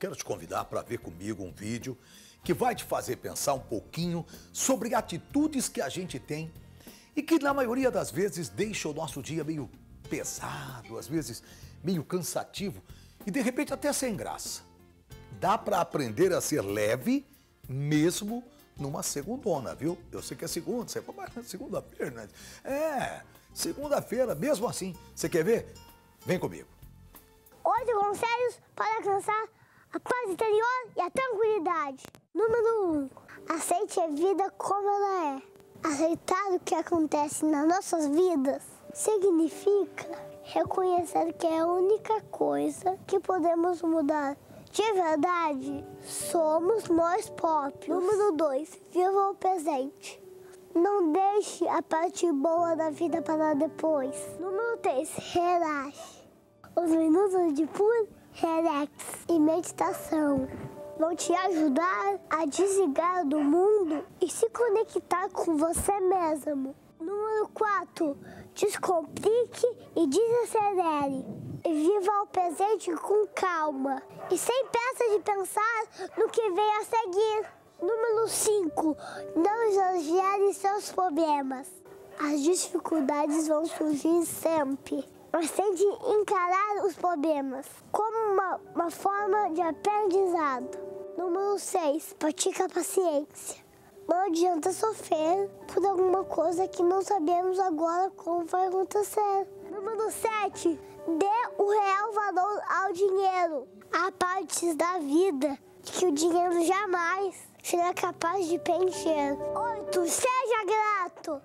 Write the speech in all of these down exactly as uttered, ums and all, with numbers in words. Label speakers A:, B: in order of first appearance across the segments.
A: quero te convidar para ver comigo um vídeo que vai te fazer pensar um pouquinho sobre atitudes que a gente tem e que na maioria das vezes deixa o nosso dia meio pesado, às vezes meio cansativo e de repente até sem graça. Dá para aprender a ser leve mesmo numa segundona, viu? Eu sei que é segunda, você fala, mas segunda-feira, né? É, segunda-feira, mesmo assim. Você quer ver? Vem comigo.
B: Oito conselhos para alcançar a paz interior e a tranquilidade. Número um. Aceite a vida como ela é. Aceitar o que acontece nas nossas vidas significa reconhecer que é a única coisa que podemos mudar de verdade somos nós próprios. Número dois. Viva o presente. Não deixe a parte boa da vida para depois. Número três. Relaxe. Os minutos de puro relax e meditação vão te ajudar a desligar do mundo e se conectar com você mesmo. Número quatro. Descomplique e desacelere. E viva o presente com calma e sem pressa de pensar no que vem a seguir. Número cinco. Não exagere seus problemas. As dificuldades vão surgir sempre, mas tente encarar os problemas como uma, uma forma de aprendizado. Número seis. Pratica a paciência. Não adianta sofrer por alguma coisa que não sabemos agora como vai acontecer. Número sete. Dê o real valor ao dinheiro. Há partes da vida que o dinheiro jamais será capaz de preencher. oito. Seja grato.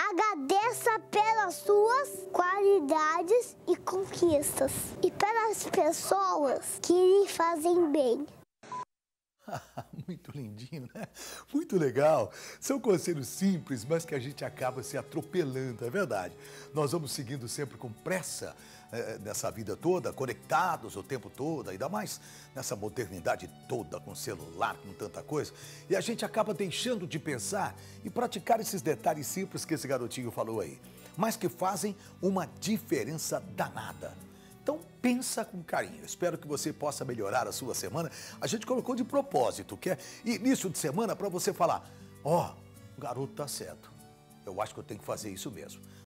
B: Agradeça pelas suas qualidades e conquistas e pelas pessoas que lhe fazem bem.
A: Muito lindinho, né? Muito legal. São conselhos simples, mas que a gente acaba se atropelando, é verdade. Nós vamos seguindo sempre com pressa é, nessa vida toda, conectados o tempo todo, ainda mais nessa modernidade toda, com celular, com tanta coisa. E a gente acaba deixando de pensar e praticar esses detalhes simples que esse garotinho falou aí, mas que fazem uma diferença danada. Então, pensa com carinho. Espero que você possa melhorar a sua semana. A gente colocou de propósito, que é início de semana, para você falar, ó, oh, o garoto tá certo. Eu acho que eu tenho que fazer isso mesmo.